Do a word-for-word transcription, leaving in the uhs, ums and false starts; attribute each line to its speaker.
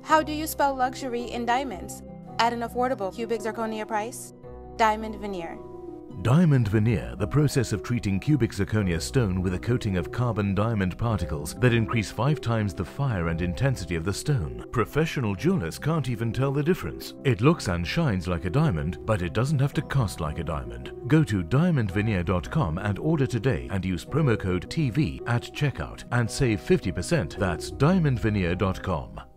Speaker 1: How do you spell luxury in diamonds at an affordable cubic zirconia price? Diamond Veneer.
Speaker 2: Diamond Veneer, the process of treating cubic zirconia stone with a coating of carbon diamond particles that increase five times the fire and intensity of the stone. Professional jewelers can't even tell the difference. It looks and shines like a diamond, but it doesn't have to cost like a diamond. Go to diamond veneer dot com and order today and use promo code T V at checkout and save fifty percent. That's diamond veneer dot com.